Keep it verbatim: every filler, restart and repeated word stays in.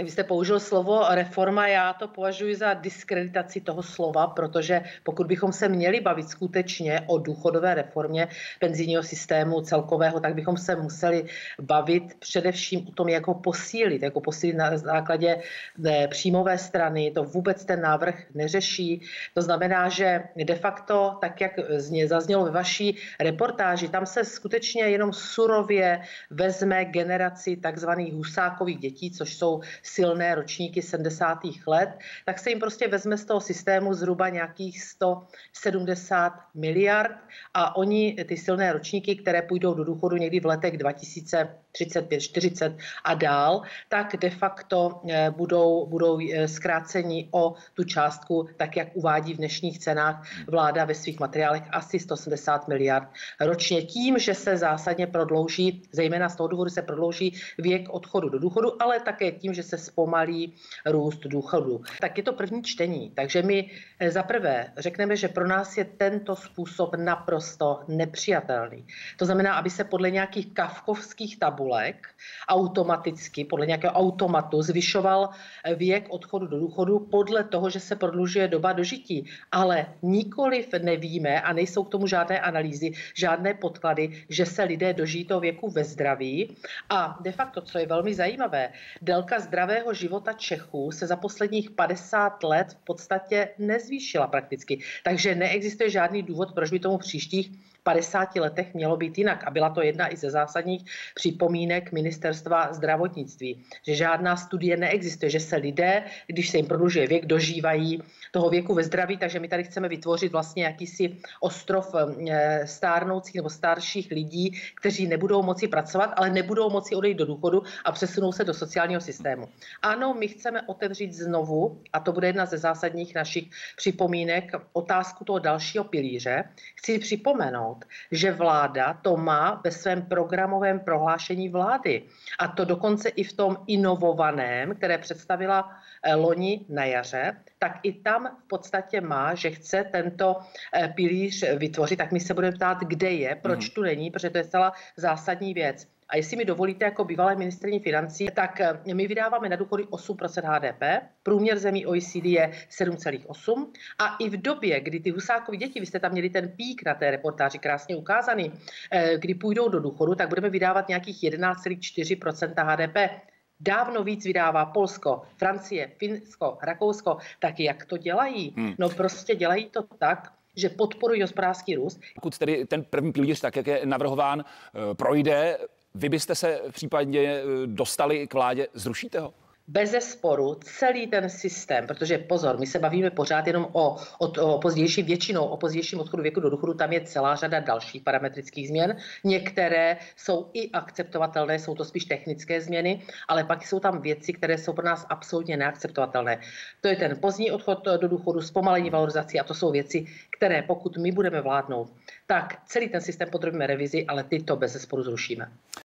Tak vy jste použil slovo reforma, já to považuji za diskreditaci toho slova, protože pokud bychom se měli bavit skutečně o důchodové reformě penzijního systému celkového, tak bychom se museli bavit především o tom, jak ho posílit, jak ho posílit na základě příjmové strany. To vůbec ten návrh neřeší. To znamená, že de facto, tak jak zaznělo ve vaší reportáži, tam se skutečně jenom surově vezme generaci takzvaných Husákových dětí, což jsou silné ročníky sedmdesátých let, tak se jim prostě vezme z toho systému zhruba nějakých sto sedmdesát miliard a oni, ty silné ročníky, které půjdou do důchodu někdy v letech dva tisíce třicet pět, čtyřicet a dál, tak de facto budou, budou zkráceni o tu částku, tak jak uvádí v dnešních cenách vláda ve svých materiálech, asi sto sedmdesát miliard ročně. Tím, že se zásadně prodlouží, zejména z toho důvodu se prodlouží věk odchodu do důchodu, ale také tím, že se zpomalí růst důchodu. Tak je to první čtení, takže my za prvé řekneme, že pro nás je tento způsob naprosto nepřijatelný. To znamená, aby se podle nějakých kafkovských tabulek automaticky, podle nějakého automatu zvyšoval věk odchodu do důchodu podle toho, že se prodlužuje doba dožití. Ale nikoliv nevíme a nejsou k tomu žádné analýzy, žádné podklady, že se lidé dožijí toho věku ve zdraví. A de facto, co je velmi zajímavé, délka zdravého života Čechů se za posledních padesát let v podstatě nezvýšila prakticky. Takže neexistuje žádný důvod, proč by tomu příštích padesáti letech mělo být jinak. A byla to jedna i ze zásadních připomínek ministerstva zdravotnictví, že žádná studie neexistuje, že se lidé, když se jim prodlužuje věk, dožívají toho věku ve zdraví, takže my tady chceme vytvořit vlastně jakýsi ostrov stárnoucích nebo starších lidí, kteří nebudou moci pracovat, ale nebudou moci odejít do důchodu a přesunou se do sociálního systému. Ano, my chceme otevřít znovu, a to bude jedna ze zásadních našich připomínek, otázku toho dalšího pilíře. Chci připomenout, že vláda to má ve svém programovém prohlášení vlády. A to dokonce i v tom inovovaném, které představila loni na jaře, tak i tam v podstatě má, že chce tento pilíř vytvořit. Tak my se budeme ptát, kde je, proč tu není, protože to je celá zásadní věc. A jestli mi dovolíte jako bývalé ministryni financí, tak my vydáváme na důchody osm procent H D P, průměr zemí O E C D je sedm celá osm a i v době, kdy ty Husákovy děti, vy jste tam měli ten pík na té reportáži krásně ukázaný, kdy půjdou do důchodu, tak budeme vydávat nějakých jedenáct celá čtyři procenta H D P. Dávno víc vydává Polsko, Francie, Finsko, Rakousko. Tak jak to dělají? Hmm. No prostě dělají to tak, že podporují hospodářský růst. Pokud tedy ten první pilíř, tak jak je navrhován, projde, vy byste se v případě dostali k vládě, zrušíte ho? Bezesporu celý ten systém, protože pozor, my se bavíme pořád jenom o, o, o pozdějším, většinou o pozdějším odchodu věku do důchodu, tam je celá řada dalších parametrických změn. Některé jsou i akceptovatelné, jsou to spíš technické změny, ale pak jsou tam věci, které jsou pro nás absolutně neakceptovatelné. To je ten pozdní odchod do důchodu, zpomalení valorizací a to jsou věci, které pokud my budeme vládnout, tak celý ten systém podrobíme revizi, ale tyto bezesporu zrušíme.